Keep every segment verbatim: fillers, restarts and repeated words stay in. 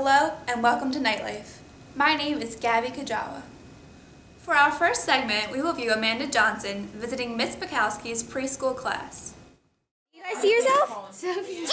Hello and welcome to Nightlife. My name is Gabby Kajawa. For our first segment, we will view Amanda Johnson visiting Miss Bukowski's preschool class. You guys see yourself? Yeah.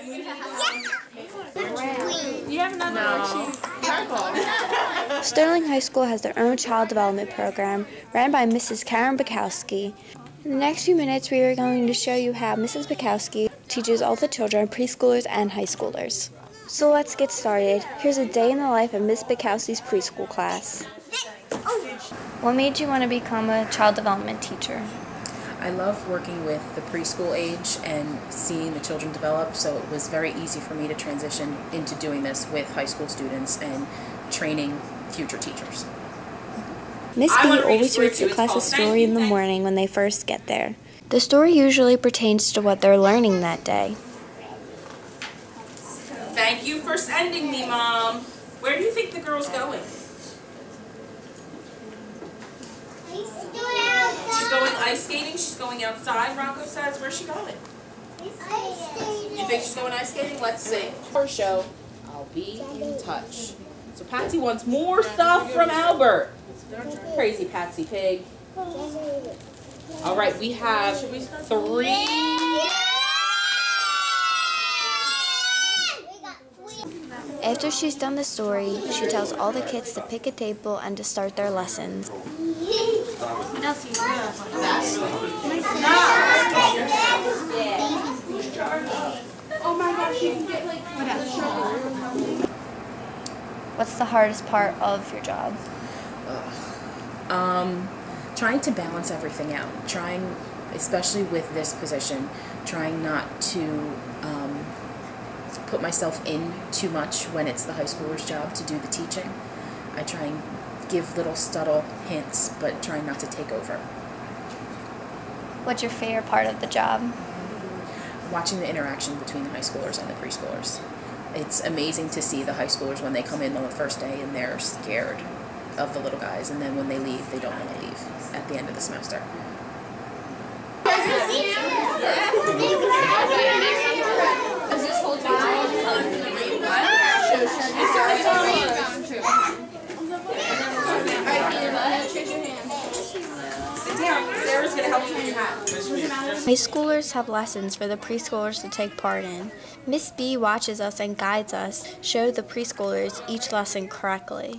You have another no. Sterling High School has their own child development program ran by Missus Karen Bukowski. In the next few minutes, we are going to show you how Missus Bukowski teaches all the children, preschoolers and high schoolers. So let's get started. Here's a day in the life of Miss Bukowski's preschool class. What made you want to become a child development teacher? I love working with the preschool age and seeing the children develop, so it was very easy for me to transition into doing this with high school students and training future teachers. Miss B always reads the class a story in the morning when they first get there. The story usually pertains to what they're learning that day. Thank you for sending me, Mom. Where do you think the girl's going? She's going ice skating. She's going outside. Rocco says, where's she going? You think she's going ice skating? Let's see. Our show, I'll be in touch. So Patsy wants more stuff from Albert. Crazy Patsy Pig. All right, we have three. After she's done the story, she tells all the kids to pick a table and to start their lessons. What's the hardest part of your job? Uh, um, trying to balance everything out. Trying, especially with this position, trying not to um, put myself in too much when it's the high schooler's job to do the teaching. I try and give little subtle hints, but trying not to take over. What's your favorite part of the job? Watching the interaction between the high schoolers and the preschoolers. It's amazing to see the high schoolers when they come in on the first day and they're scared of the little guys, and then when they leave, they don't want to leave at the end of the semester. High schoolers have lessons for the preschoolers to take part in. Miss B watches us and guides us, show the preschoolers each lesson correctly.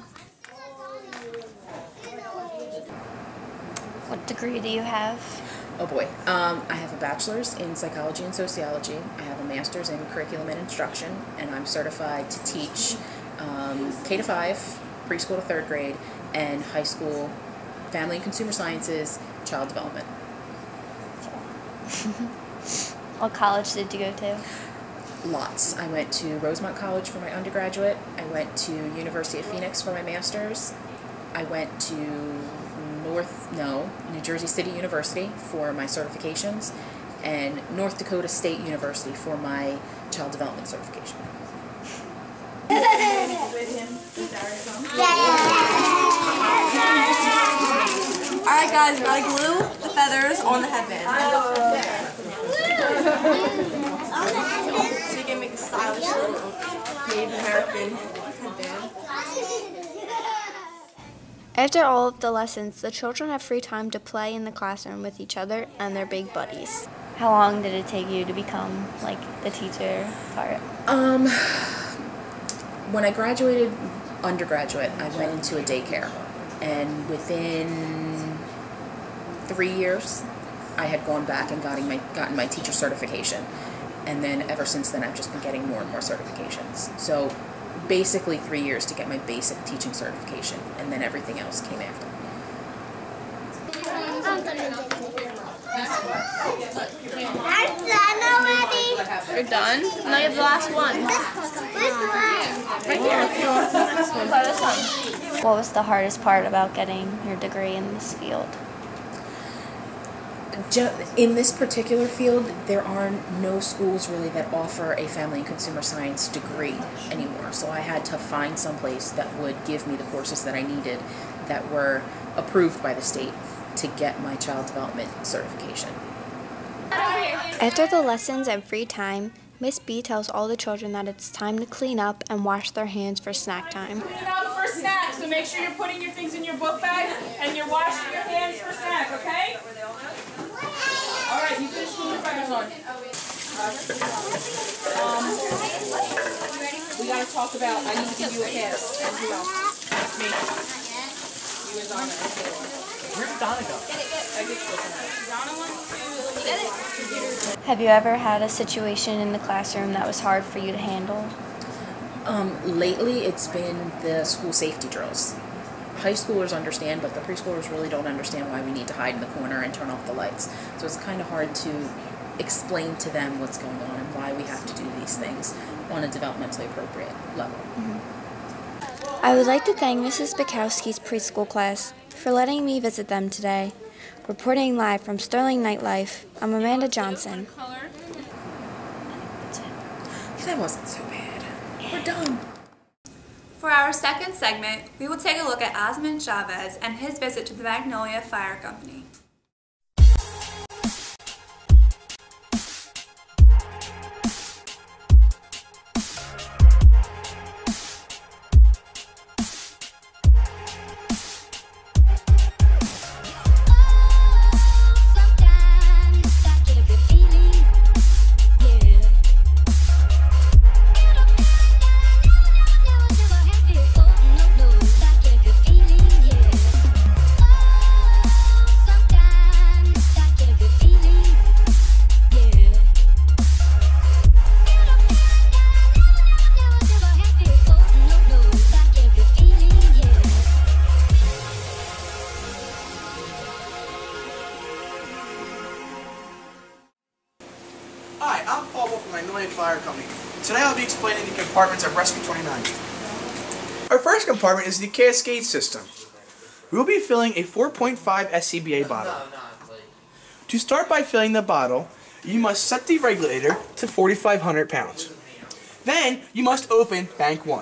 What degree do you have? Oh boy. Um, I have a bachelor's in psychology and sociology. I have a master's in curriculum and instruction, and I'm certified to teach um, K to five, preschool to third grade, and high school family and consumer sciences, child development. What college did you go to? Lots. I went to Rosemont College for my undergraduate. I went to University of Phoenix for my master's. I went to North, no, New Jersey City University for my certifications, and North Dakota State University for my child development certification. Alright guys, we gotta glue the feathers on the headband. So you can make a stylish little Native American headband. After all of the lessons, the children have free time to play in the classroom with each other and their big buddies. How long did it take you to become, like, the teacher part? Um, when I graduated undergraduate, I went into a daycare, and within three years, I had gone back and gotten my, gotten my teacher certification, and then ever since then, I've just been getting more and more certifications. So basically three years to get my basic teaching certification, and then everything else came after. I'm done already. You're done? Now you have the last one. Which one? Try this one. What was the hardest part about getting your degree in this field? In this particular field, there are no schools really that offer a family and consumer science degree anymore. So I had to find someplace that would give me the courses that I needed that were approved by the state to get my child development certification. After the lessons and free time, Miss B tells all the children that it's time to clean up and wash their hands for snack time. Clean up for snack, so make sure you're putting your things in your book bags and you're washing your hands for snack, okay? All right, you finish putting your feathers on. Um, we gotta talk about, I need to give you a kiss. And who else? Me. You and Donna. Where'd Donna go? I get it. Donna wants to get it. Have you ever had a situation in the classroom that was hard for you to handle? Um, lately, it's been the school safety drills. High schoolers understand, but the preschoolers really don't understand why we need to hide in the corner and turn off the lights. So it's kind of hard to explain to them what's going on and why we have to do these things on a developmentally appropriate level. Mm-hmm. I would like to thank Missus Bukowski's preschool class for letting me visit them today. Reporting live from Sterling Nightlife, I'm Amanda Johnson. That wasn't so bad. We're done. For our second segment, we will take a look at Osmond Chavez and his visit to the Magnolia Fire Company. Hi, I'm Paul Wolf from Magnolia Fire Company. Today I'll be explaining the compartments of Rescue twenty-nine. Our first compartment is the Cascade system. We will be filling a four point five S C B A bottle. To start by filling the bottle, you must set the regulator to forty-five hundred pounds. Then you must open bank one.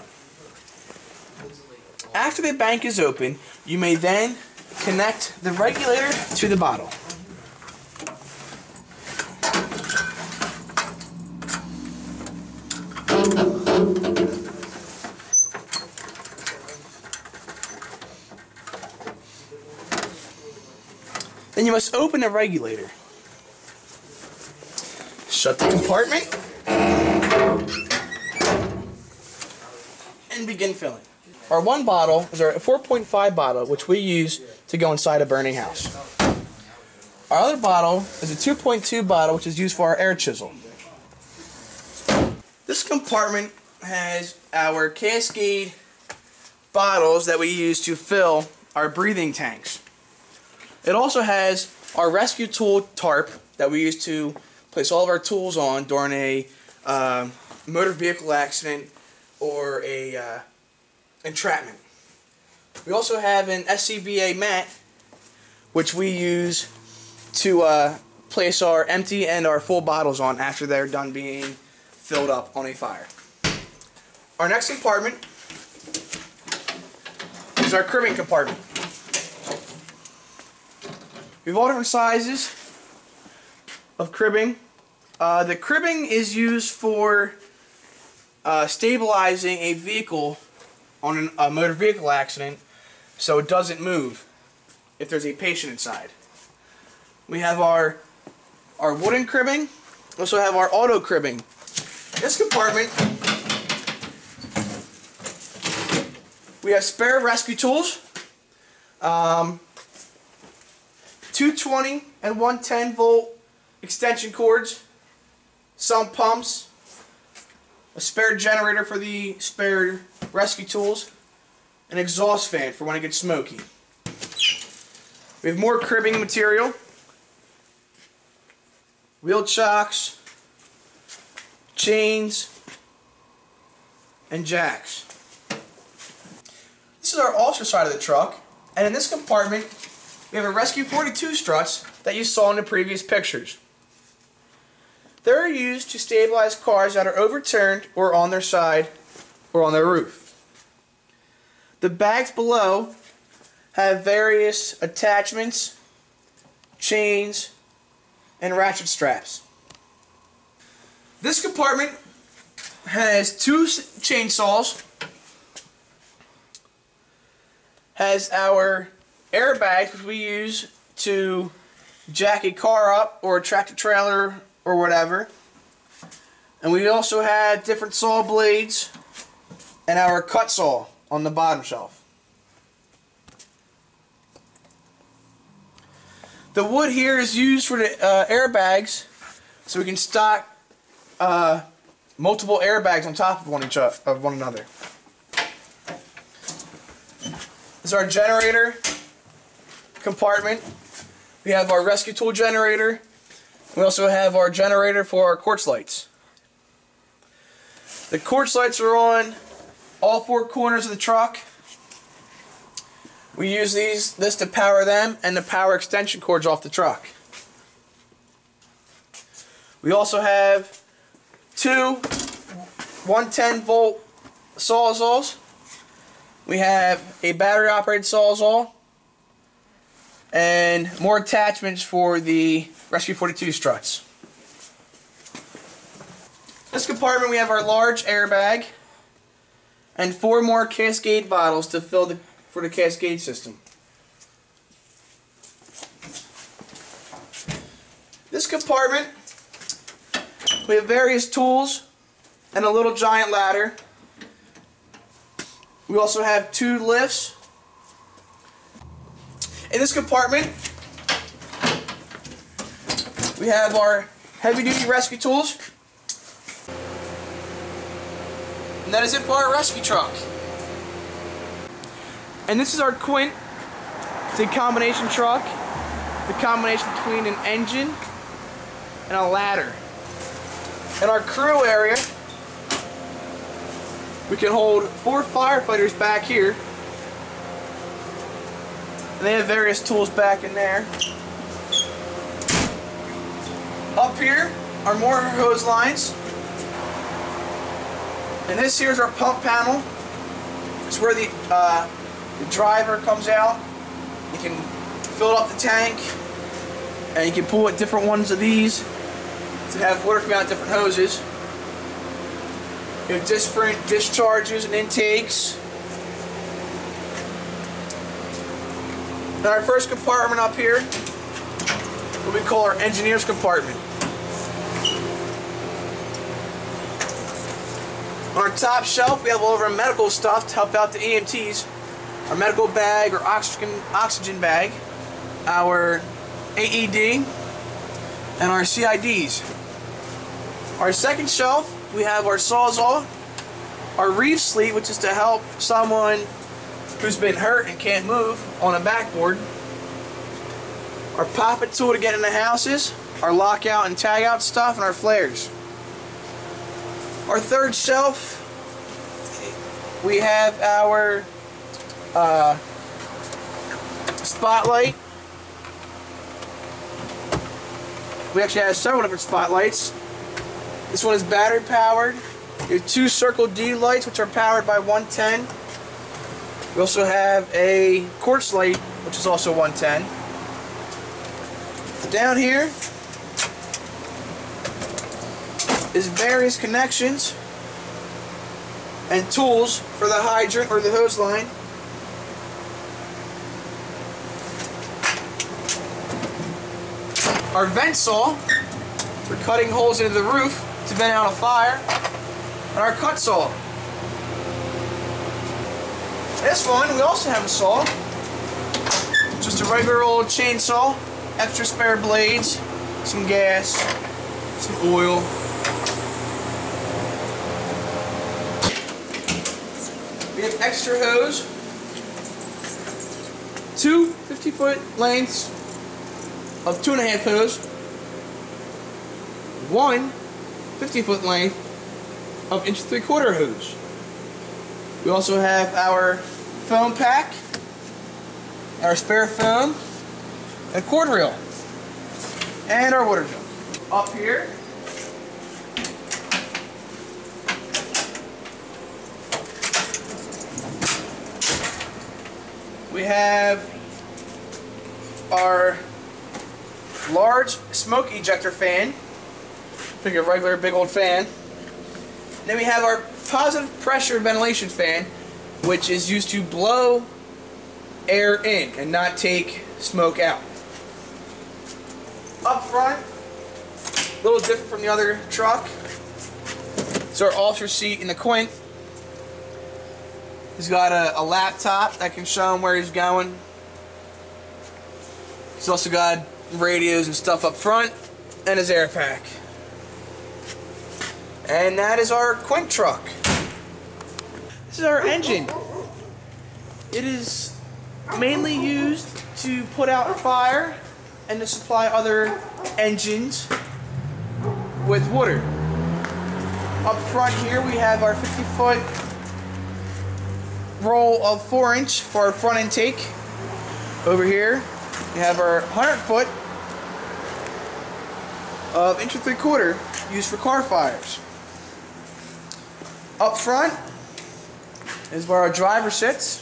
After the bank is open, you may then connect the regulator to the bottle. Then you must open the regulator. Shut the compartment and begin filling. Our one bottle is our four point five bottle, which we use to go inside a burning house. Our other bottle is a two point two bottle, which is used for our air chisel. This compartment has our Cascade bottles that we use to fill our breathing tanks. It also has our rescue tool tarp that we use to place all of our tools on during a uh, motor vehicle accident or a uh, entrapment. We also have an S C B A mat, which we use to uh, place our empty and our full bottles on after they're done being filled up on a fire. Our next compartment is our cribbing compartment. We have all different sizes of cribbing. Uh, the cribbing is used for uh, stabilizing a vehicle on an, a motor vehicle accident so it doesn't move if there's a patient inside. We have our, our wooden cribbing. We also have our auto cribbing. This compartment, we have spare rescue tools, um, two twenty and one ten volt extension cords, some pumps, a spare generator for the spare rescue tools, an exhaust fan for when it gets smoky. We have more cribbing material, wheel chocks, chains, and jacks. This is our officer side of the truck, and in this compartment we have a Rescue forty-two struts that you saw in the previous pictures. They're used to stabilize cars that are overturned or on their side or on their roof. The bags below have various attachments, chains, and ratchet straps. This compartment has two chainsaws, has our airbags which we use to jack a car up or a tractor trailer or whatever, and we also have different saw blades and our cut saw on the bottom shelf. The wood here is used for the uh, airbags, so we can stock uh, multiple airbags on top of one each other, of one another. This is our generator compartment. We have our rescue tool generator. We also have our generator for our quartz lights. The quartz lights are on all four corners of the truck. We use these this to power them and the power extension cords off the truck. We also have two one ten volt sawzalls. We have a battery operated sawzall and more attachments for the Rescue forty-two struts. This compartment we have our large airbag and four more Cascade bottles to fill the for the Cascade system. This compartment we have various tools and a little giant ladder. We also have two lifts. In this compartment we have our heavy duty rescue tools. And that is it for our rescue truck. And this is our Quint. It's a combination truck. The combination between an engine and a ladder. In our crew area, we can hold four firefighters back here. And they have various tools back in there. Up here are more hose lines. And this here is our pump panel. It's where the uh, The driver comes out, you can fill up the tank, and you can pull at different ones of these to have water come out different hoses. You have different discharges and intakes. And our first compartment up here, what we call our engineer's compartment. On our top shelf, we have all of our medical stuff to help out the E M Ts. Our medical bag or oxygen, oxygen bag, our A E D, and our C I Ds. Our second shelf, we have our Sawzall, our reef sleeve, which is to help someone who's been hurt and can't move on a backboard, our poppet tool to get in the houses, our lockout and tag out stuff, and our flares. Our third shelf, we have our Uh, spotlight. We actually have several different spotlights. This one is battery powered. We have two Circle D lights which are powered by one ten. We also have a quartz light which is also one ten. Down here is various connections and tools for the hydrant or the hose line. Our vent saw for cutting holes into the roof to vent out a fire, and our cut saw. This one, we also have a saw, just a regular old chainsaw, extra spare blades, some gas, some oil. We have extra hose, two fifty foot lengths of two and a half hose, one fifty foot length of inch three quarter hose. We also have our foam pack, our spare foam, and cord reel, and our water jug. Up here, we have our large smoke ejector fan Like a regular big old fan. Then we have our positive pressure ventilation fan, which is used to blow air in and not take smoke out. Up front, a little different from the other truck. It's our officer seat in the Quint. He's got a, a laptop that can show him where he's going. He's also got radios and stuff up front, and his air pack. And that is our Quint truck. This is our engine. It is mainly used to put out fire and to supply other engines with water. Up front here we have our fifty foot roll of four inch for our front intake. Over here we have our one hundred foot of inch and three quarter used for car fires. Up front is where our driver sits.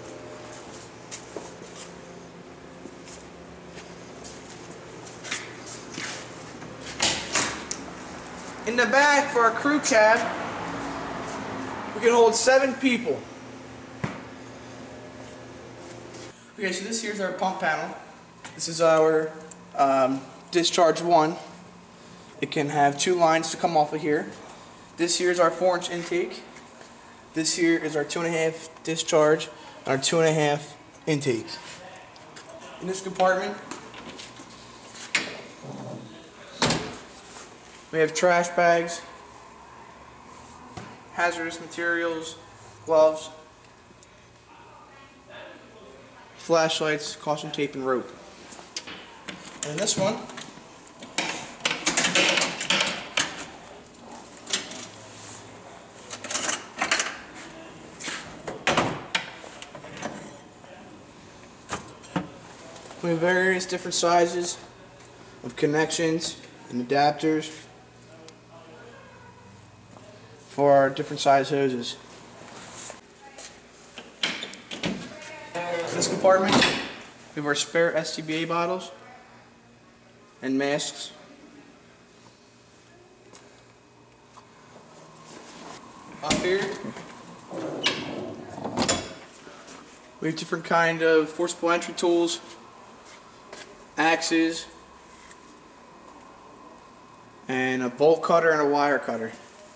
In the back for our crew cab, we can hold seven people. Okay, so this here's our pump panel. This is our um, discharge one. It can have two lines to come off of here. This here is our four inch intake. This here is our two and a half discharge, and our two and a half intake. In this compartment, we have trash bags, hazardous materials, gloves, flashlights, caution tape, and rope. And in this one, we have various different sizes of connections and adapters for our different size hoses. In this compartment, we have our spare S C B A bottles and masks. Up here, we have different kind of forcible entry tools, axes, and a bolt cutter and a wire cutter.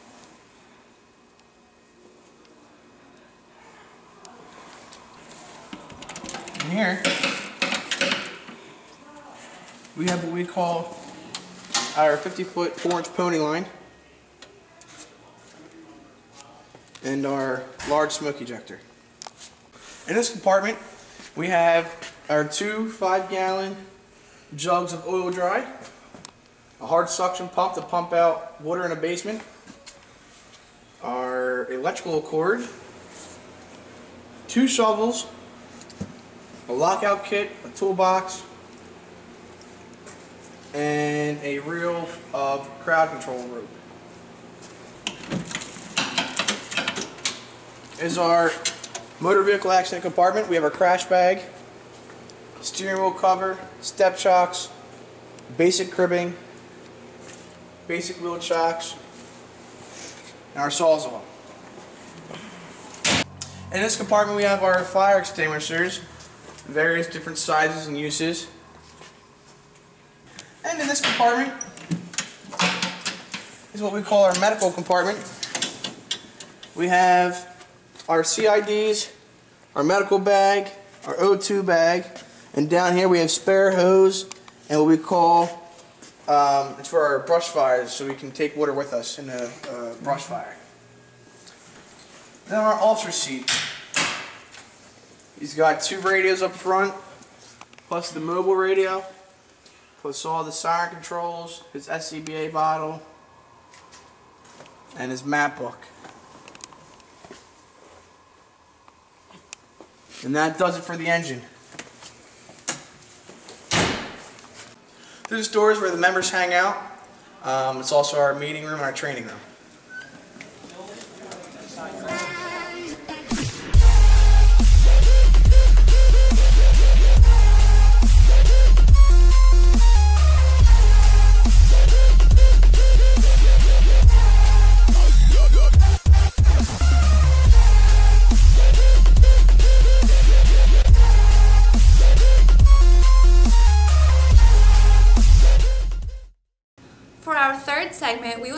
In here, we have what we call our fifty foot four inch pony line and our large smoke ejector. In this compartment, we have our two five gallon jugs of oil dry, a hard suction pump to pump out water in a basement, our electrical cord, two shovels, a lockout kit, a toolbox, and a reel of crowd control rope. Is our motor vehicle accident compartment. We have our crash bag, steering wheel cover, step shocks, basic cribbing, basic wheel chocks, and our Sawzall. In this compartment we have our fire extinguishers, various different sizes and uses. And in this compartment is what we call our medical compartment. We have our C I Ds, our medical bag, our O two bag, and down here we have spare hose and what we call, um, it's for our brush fires, so we can take water with us in a uh, brush fire. Then our officer seat. He's got two radios up front, plus the mobile radio, plus all the siren controls, his S C B A bottle, and his map book. And that does it for the engine. This door is where the members hang out. Um, it's also our meeting room and our training room.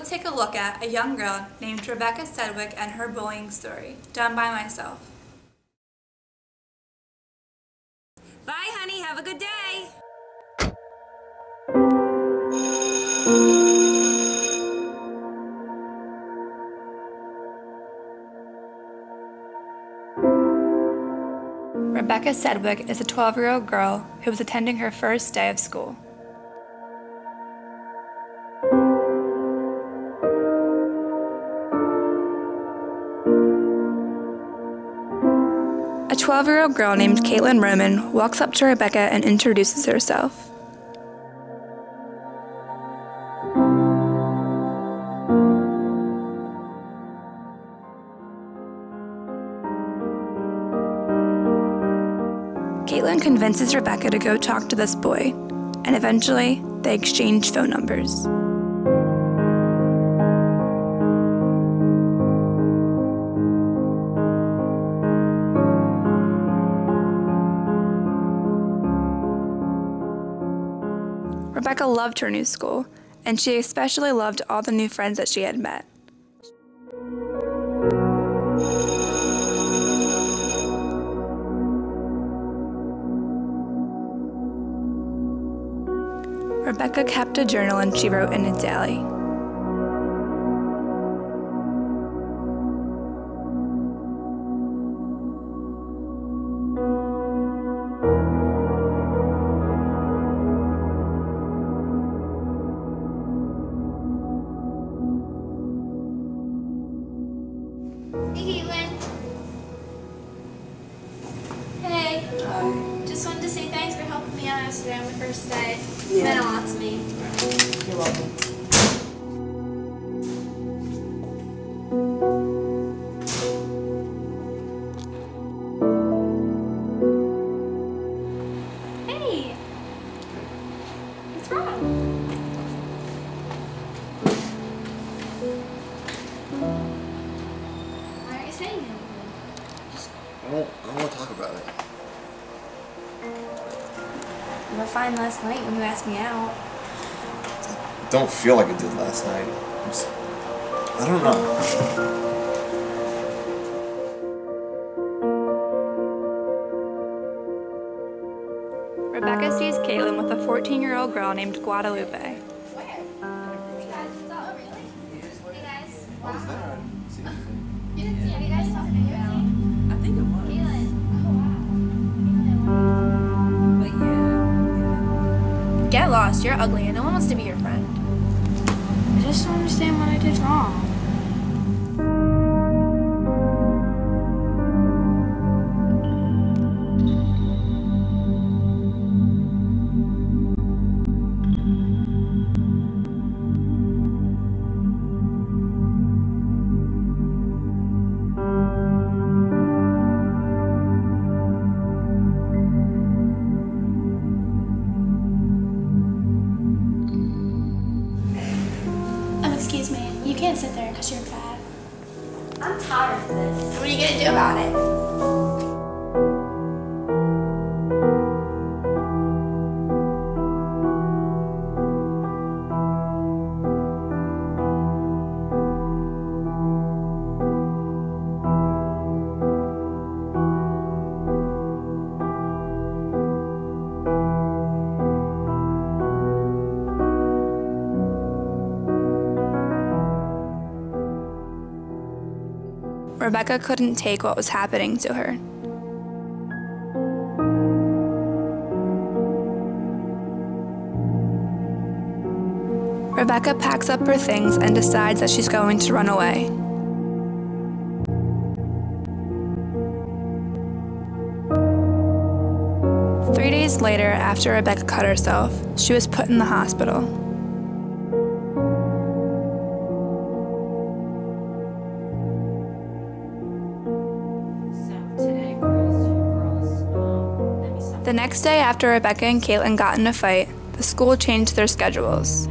take a look at a young girl named Rebecca Sedgwick and her bullying story, done by myself. Bye, honey. Have a good day. Rebecca Sedgwick is a twelve-year-old girl who was attending her first day of school. A twelve-year-old girl named Caitlin Roman walks up to Rebecca and introduces herself. Caitlin convinces Rebecca to go talk to this boy, and eventually they exchange phone numbers. Rebecca loved her new school, and she especially loved all the new friends that she had met. Rebecca kept a journal and she wrote in it daily. Hey, Caitlin. Hey. Hi. Just wanted to say thanks for helping me out yesterday on my first day. Yeah. It meant a lot to me. You're welcome. Hey. What's wrong? Why aren't you saying anything? I don't, I don't want to talk about it. You were fine last night when you asked me out. I don't feel like it did last night. I'm just, I don't know. Rebecca sees Caitlin with a fourteen-year-old girl named Guadalupe. Get lost, you're ugly and no one wants to be your friend. I just don't understand what I did wrong. Excuse me, you can't sit there because you're fat. I'm tired of this. What are you gonna do about it? Rebecca couldn't take what was happening to her. Rebecca packs up her things and decides that she's going to run away. Three days later, after Rebecca cut herself, she was put in the hospital. The next day after Rebecca and Caitlin got in a fight, the school changed their schedules.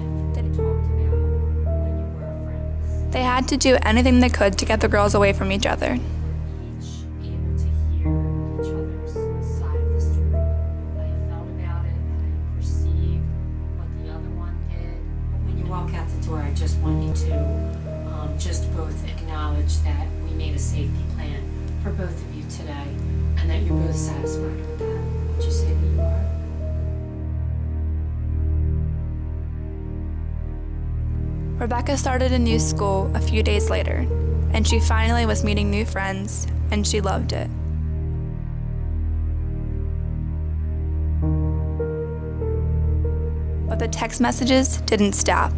They had to do anything they could to get the girls away from each other. When you walk out the door, I just want wanted to um, just both acknowledge that we made a safety plan for both of you today and that you're both satisfied with that. Would you say that you are? Rebecca started a new school a few days later, and she finally was meeting new friends, and she loved it. But the text messages didn't stop.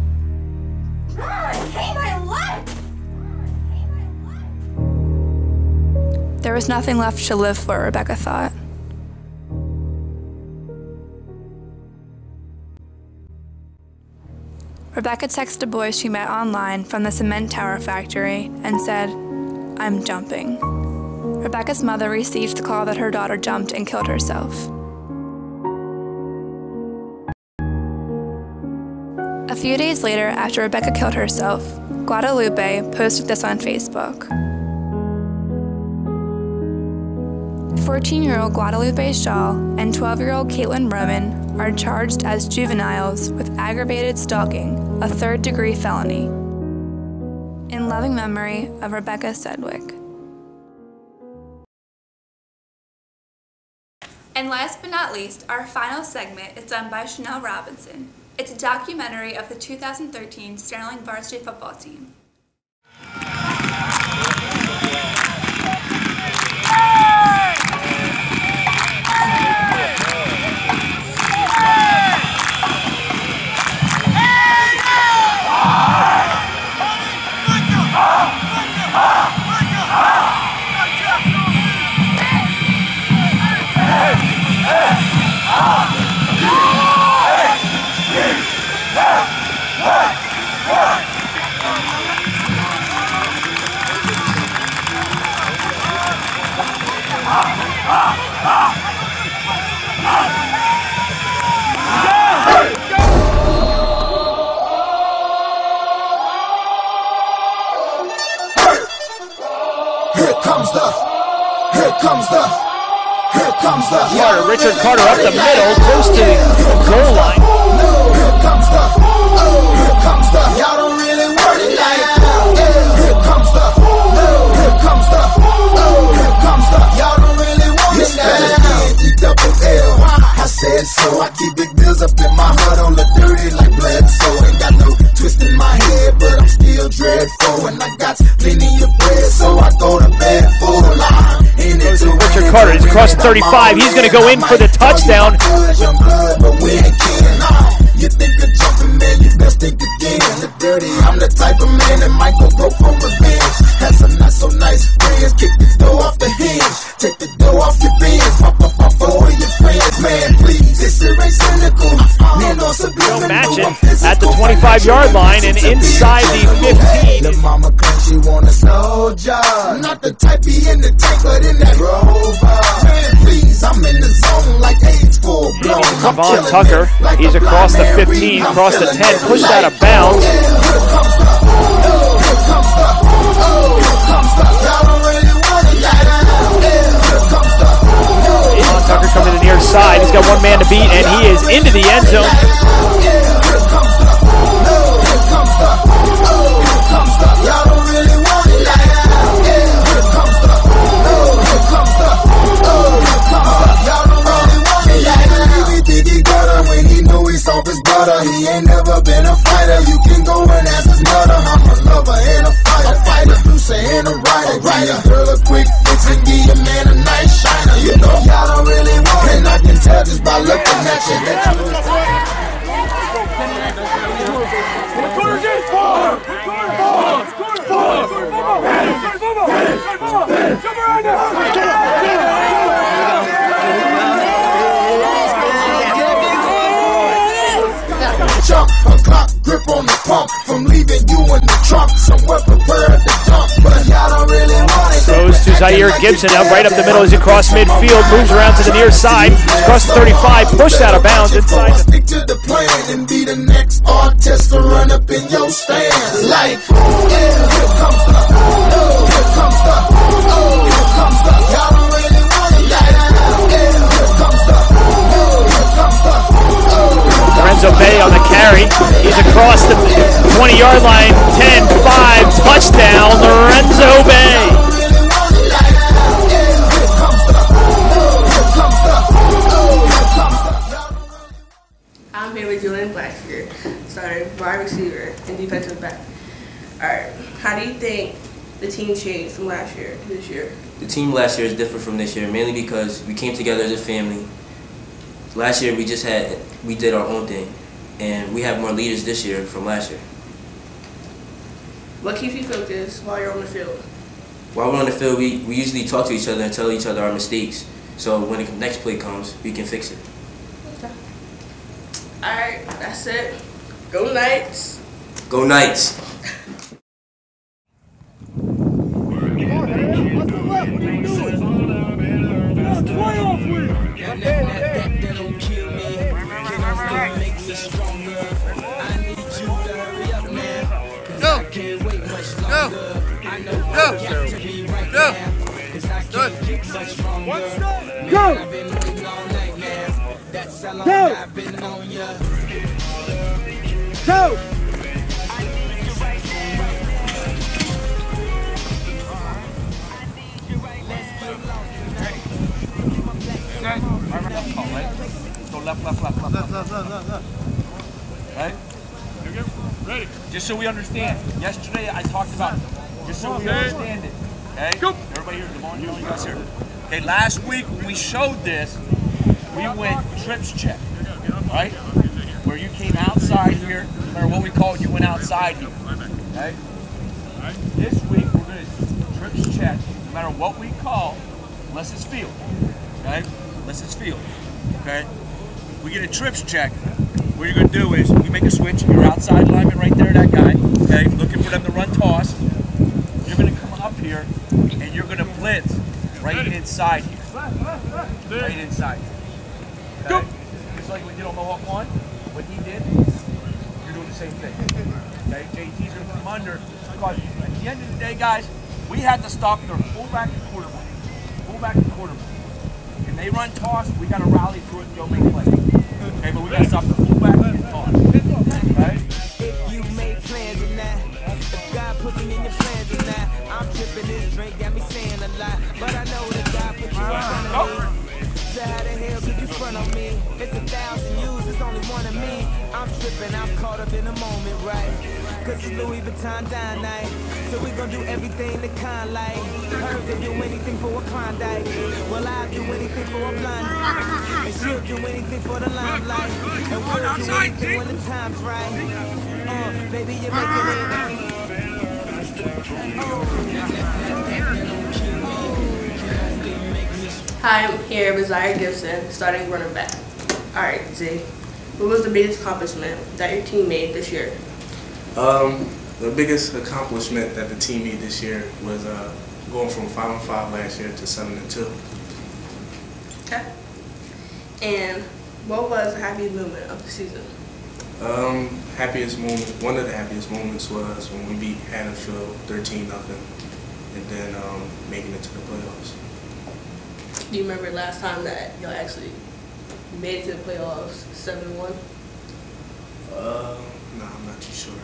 There was nothing left to live for, Rebecca thought. Rebecca texted a boy she met online from the cement tower factory and said, "I'm jumping." Rebecca's mother received the call that her daughter jumped and killed herself. A few days later, after Rebecca killed herself, Guadalupe posted this on Facebook. fourteen-year-old Guadalupe Shaw and twelve-year-old Caitlin Roman are charged as juveniles with aggravated stalking, a third-degree felony, in loving memory of Rebecca Sedgwick. And last but not least, our final segment is done by Chanel Robinson. It's a documentary of the two thousand thirteen Sterling varsity football team. Carter, Richard Carter up the middle, close to the goal line. Here comes the, oh, here comes the, y'all don't really want it like that. Here comes the, oh, here comes the, oh, here comes the, y'all don't really want it like that. E double L, I said so, I keep big bills up in my heart on the dirty like blood, so ain't got no twist in my head, but I'm still dreadful, and I got plenty of bread, so I go to bed full line. Richard Carter, he's across the thirty-five, he's going to go in for the touchdown. You think of jumping, man, you best think again. The dirty, I'm the type of man that might go broke for revenge. Had some not so nice friends, kick the dough off the hinge, take the dough off your bins, pop up off all of your friends, man, please. This shit ain't cynical. Man, on They'll match it at the twenty-five-yard line and inside the fifteen. The mama claims she want a soldier, not the type be in the tank, but in that rover. Man, please, I'm in the zone like AIDS full blown. Von Tucker, he's across the fifteen, across the ten, pushed out of bounds. Von Tucker coming to the near side. He's got one man to beat, and he is into the end zone. When he know he's off his butter, he ain't never been a fighter. You can go and ask his mother. I'm a lover and a fighter, a fighter, producer and a writer. Give a girl a quick fix and give your man a nice shiner. You know y'all don't really want it, and I can tell just by looking at you that you was jump, a clock grip on the pump from leaving you in the trunk. Somewhere prepared to jump, but y'all don't really want it. Goes to Zaire Gibson now, right up the middle as he across midfield, moves around to the near side, across the thirty-five, pushed out of bounds inside. Stick to the plan and be the next artist to run up in your stand. Like, yeah, here comes the, oh, here comes the, oh, here comes the, y'all don't really want it like that. Yeah, here comes the, oh, here comes the, oh. Lorenzo Bay on the carry. He's across the twenty twenty-yard line. ten five, touchdown, Lorenzo Bay. I'm here with Julian Blackshear, starting wide receiver and defensive back. Alright, how do you think the team changed from last year to this year? The team last year is different from this year, mainly because we came together as a family. Last year we just had, we did our own thing, and we have more leaders this year from last year. What keeps you focused while you're on the field? While we're on the field, we, we usually talk to each other and tell each other our mistakes, so when the next play comes, we can fix it. Okay. Alright, that's it. Go Knights! Go Knights! Go! So left, left, left, left, left, left, left, left. Right? Ready. Just so we understand. Yesterday I talked about it. Just so we understand it. Okay? Everybody here, come on, you know you guys here. Okay, last week when we showed this, we went trips check. Right? Where you came outside here, no matter what we called, you went outside here. Okay? This week we're going to trips check, no matter what we call, unless it's field. Okay? Unless it's field. Okay? We get a trips check. What you're going to do is, we make a switch, your outside lineman right there, that guy, okay, looking for them to run toss. You're going to come up here, and you're going to blitz right inside here. Right inside. Okay? Just like we did on Mohawk one, what he did, you're doing the same thing. Okay? J T's going to come under, because at the end of the day, guys, we had to stop their fullback and quarterback. Fullback and quarterback. If they run toss, we got to rally through it and go make plays. Okay, but we got to stop the fullback and toss. Right? If you made plans in that, if God put me in your plans in that, I'm tripping this drink, got me saying a lot, but I know that God put you in front of me. So how the hell could you front on me? It's a thousand yous, it's only one of me. I'm tripping, I'm caught up in the moment, right? Cause it's Louis Vuitton dine night, so we gon' do everything the kind like. Heard they do anything for a Klondike, well I'll do anything for a blind. And she'll do anything for the limelight, and we'll do anything when the time's right. Uh, baby, you're making it. Hi, I'm here with Zaire Gibson, starting running back. Alright, Z, what was the biggest accomplishment that your team made this year? Um, the biggest accomplishment that the team made this year was uh, going from five and five last year to seven and two. Okay. And what was the happiest moment of the season? Um, happiest moment, one of the happiest moments was when we beat Hannaford thirteen nothing, and then um, making it to the playoffs. Do you remember last time that y'all actually made it to the playoffs, seven one? Uh, no, I'm not too sure.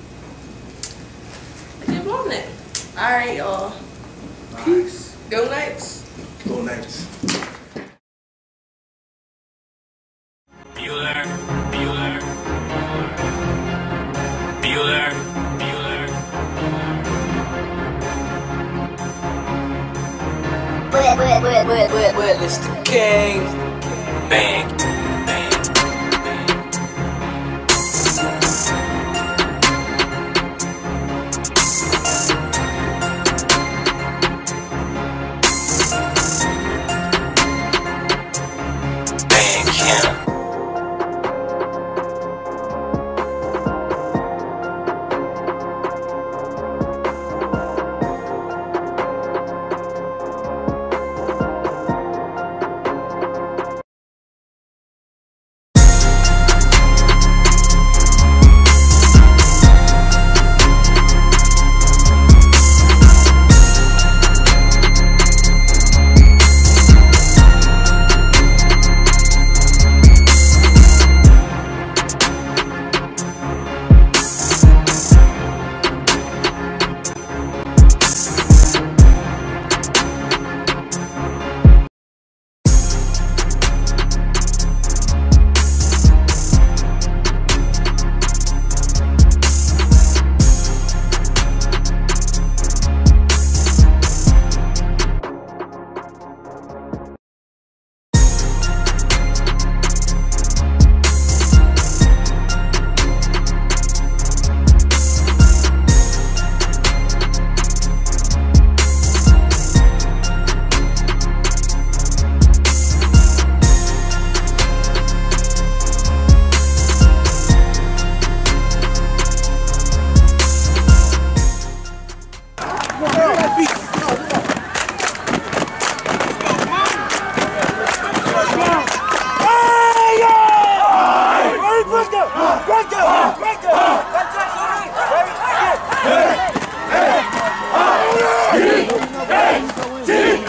Keep on it. Alright, y'all. Peace. Go Knights. Go Knights. Bueller, Bueller, Bueller, Bueller. Wet, wet, wet, wet, wet, wet, it's the king. Bang.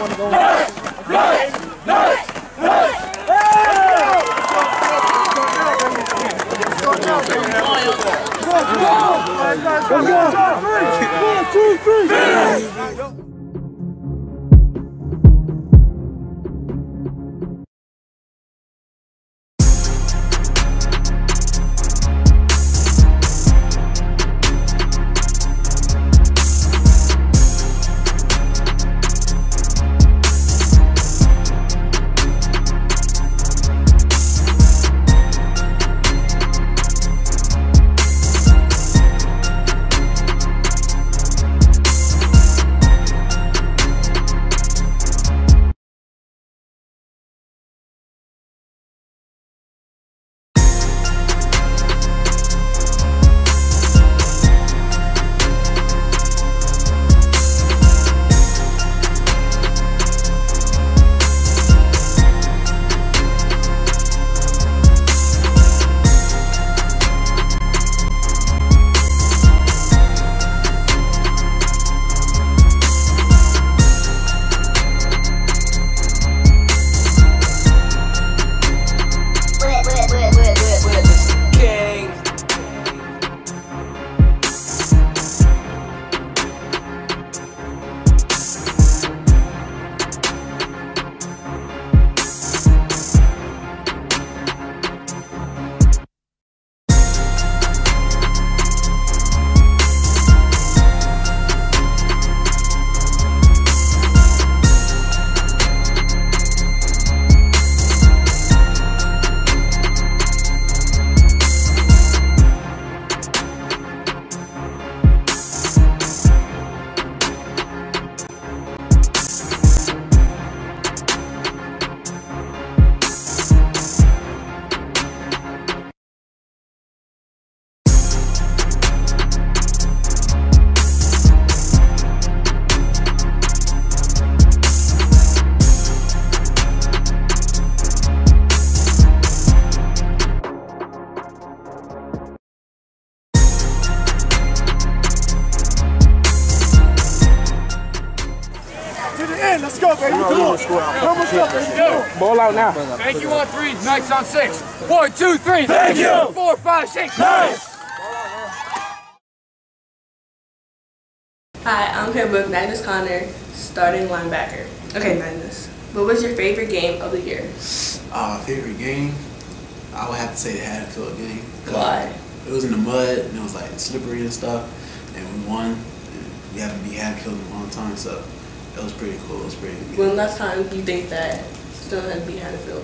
One, two, three. Let's go, baby. Come on. Come on, baby. Ball out now. Thank you on three. Knights on six. One, two, three. Thank you. Four, five, six. Nice. Hi, I'm here with Magnus Connor, starting linebacker. Okay, Magnus, what was your favorite game of the year? Uh, favorite game? I would have to say the Hadfield game. Why? It was in the mud and it was like slippery and stuff, and we won. And we haven't beat Hadfield in a long time, so that was pretty cool. It was pretty good. When last time do you think that Stone had beat Hadfield?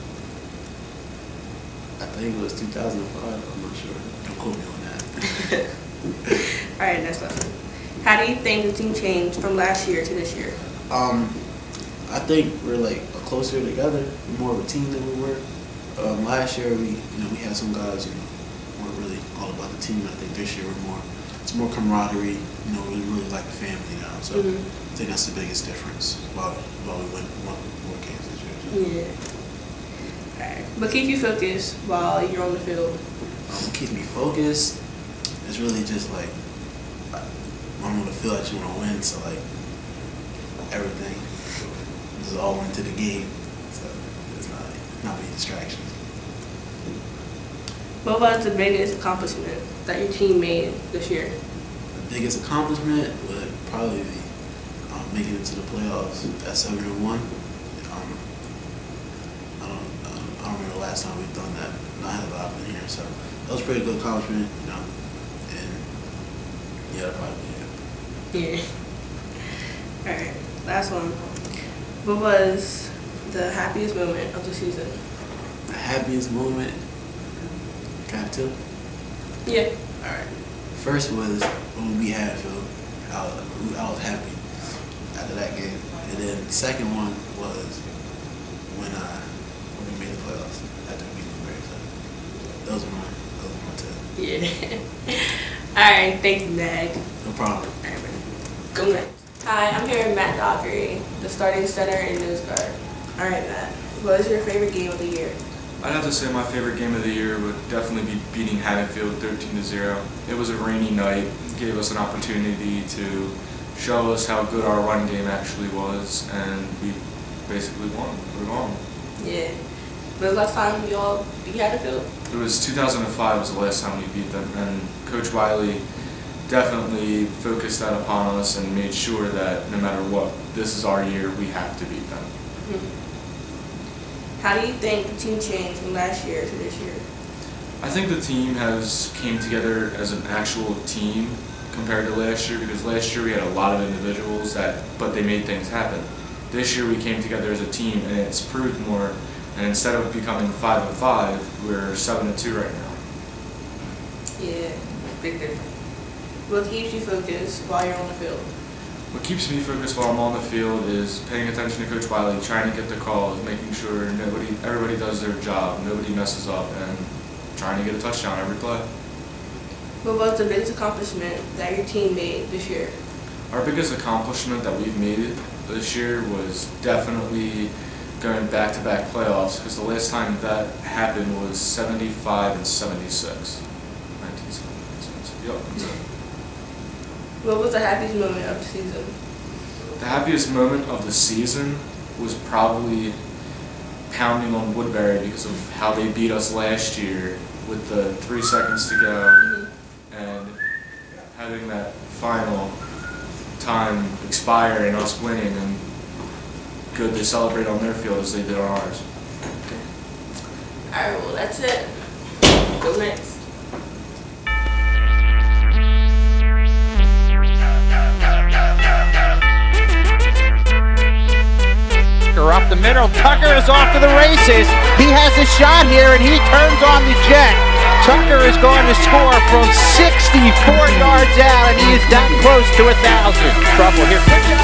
I think it was two thousand five. I'm not sure. Don't quote me on that. All right, next question. How do you think the team changed from last year to this year? Um, I think we're like closer together. We're more of a team than we were. Um, last year, we you know we had some guys you know weren't really all about the team. I think this year we're more it's more camaraderie. You know, we really like a family now. So mm-hmm. I think that's the biggest difference. While while we win more, more games this year. Yeah. All right. What keeps you focused while you're on the field? Um, what keeps me focused is really just like. I'm on the field, I just want to win, so like everything is all into the game, so it's not not many distractions. What was the biggest accomplishment that your team made this year? The biggest accomplishment would probably be um, making it to the playoffs at seven and one. Um, I don't um, I don't remember the last time we've done that. I had a lot in here, so that was a pretty good accomplishment, you know. And yeah, that probably. Yeah. Alright, last one. What was the happiest moment of the season? The happiest moment? Can I have two? Yeah. Alright. First was when we had Hadfield. I was, I was happy after that game. And then the second one was when, uh, when we made the playoffs after we beat the Bears. So those are my, those are my two. Yeah. Alright, thank you, Nag. No problem. Go next. Hi, I'm here with Matt Dockery, the starting center in Nose Guard. Alright, Matt, what was your favorite game of the year? I'd have to say my favorite game of the year would definitely be beating Haddonfield thirteen to zero. It was a rainy night, gave us an opportunity to show us how good our run game actually was, and we basically won. We won. Yeah. When was the last time y'all beat Haddonfield? It was two thousand five was the last time we beat them, and Coach Wiley definitely focused that upon us and made sure that no matter what, this is our year, we have to beat them. Mm-hmm. How do you think the team changed from last year to this year? I think the team has came together as an actual team compared to last year, because last year we had a lot of individuals that, but they made things happen. This year we came together as a team, and it's proved more. And instead of becoming five and five, we're seven and two right now. Yeah, big difference. What keeps you focused while you're on the field? What keeps me focused while I'm on the field is paying attention to Coach Wiley, trying to get the calls, making sure nobody, everybody does their job, nobody messes up, and trying to get a touchdown every play. What was the biggest accomplishment that your team made this year? Our biggest accomplishment that we've made this year was definitely going back-to-back playoffs, because the last time that happened was seventy-five and seventy-six. nineteen seventy-six. Yep, that's it. What was the happiest moment of the season? The happiest moment of the season was probably pounding on Woodbury because of how they beat us last year with the three seconds to go, mm-hmm. and having that final time expire and us winning, and good to celebrate on their field as they did on ours. Alright, well that's it. Go next. Up the middle, Tucker is off to the races. He has a shot here and he turns on the jet. Tucker is going to score from sixty-four yards out, and he is that close to a thousand. Trouble here. Good job.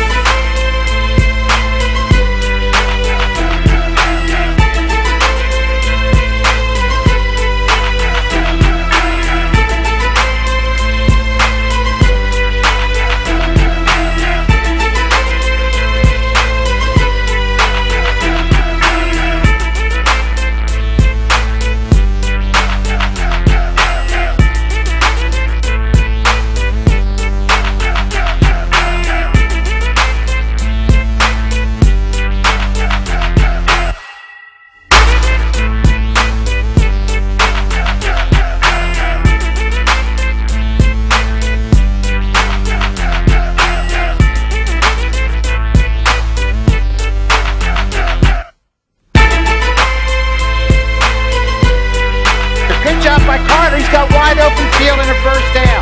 Good job by Carter. He's got wide open field and a first down.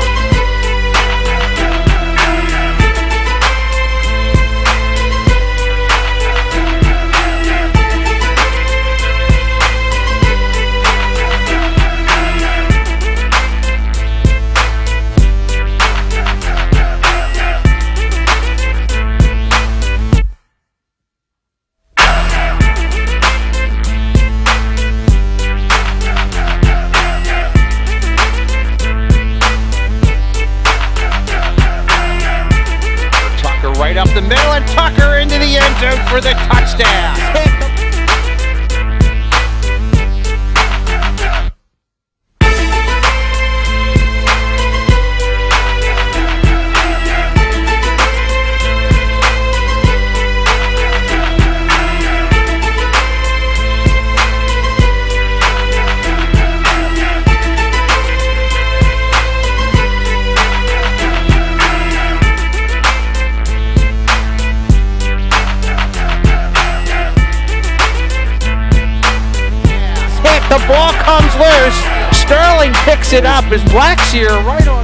Right up the middle, and Tucker into the end zone for the touchdown. The ball comes loose. Sterling picks it up as Blackshear right on.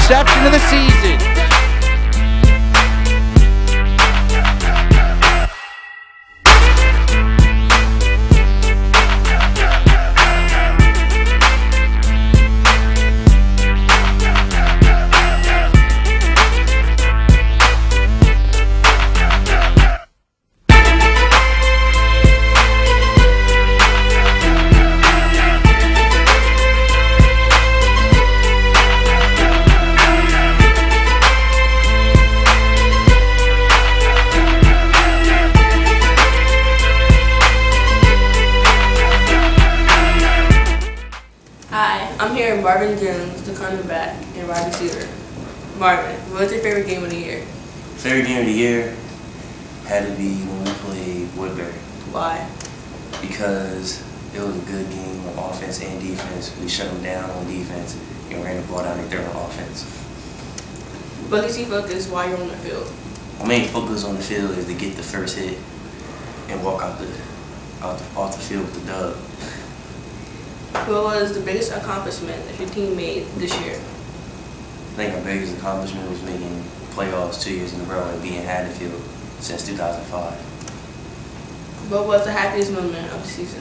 interception of the season. I'm here in Marvin Jones, the cornerback and wide receiver. Marvin, what's your favorite game of the year? Favorite game of the year had to be when we played Woodbury. Why? Because it was a good game on offense and defense. We shut them down on defense and ran the ball down their third on offense. What gets you focused while you're on the field? My main focus on the field is to get the first hit and walk out the, out the off the field with the dub. What was the biggest accomplishment that your team made this year? I think our biggest accomplishment was making playoffs two years in a row and being Haddonfield since two thousand five. What was the happiest moment of the season?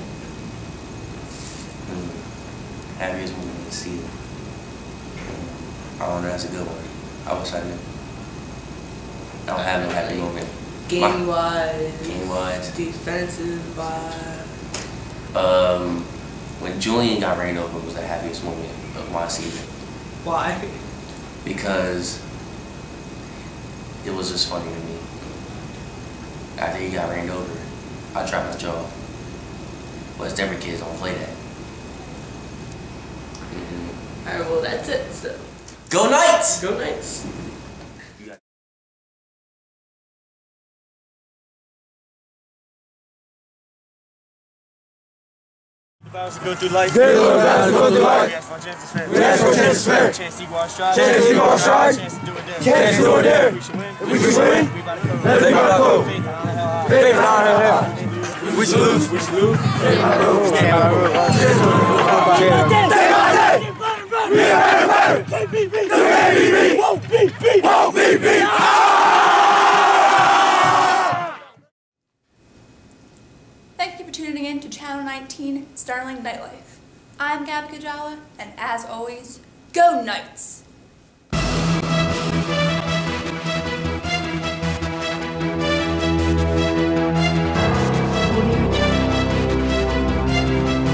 Mm, happiest moment of the season? Mm, I don't know, that's a good one. I wish I knew. I don't have no happy moment. Game-wise? Game-wise? Defensive-wise? Um... When Julian got ran over was the happiest moment of my season. Why? Because it was just funny to me. After he got ran over, I dropped my jaw. But Denver kids don't play that. Mm-hmm. Alright, well that's it. So. Go Knights! Go Knights! Go through life. Good little guys go through life. We ask for a chance to fair. We ask for a chance to fair. Chance to go our stride. Chance to go our stride. Chance to do it there. Chance to do it there. We should win. If we should win, let's take our code. Faith and honor hell. We should lose. We should lose. Faith and honor. Stand by the road. Day by day. We are better, better. K B B. The K B B. Won't be beat. Won't be beat. Thank you for tuning in to Channel nineteen Starling Nightlife. I'm Gab Kajawa, and as always, go Knights!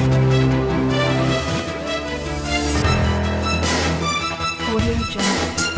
Audio Jungle.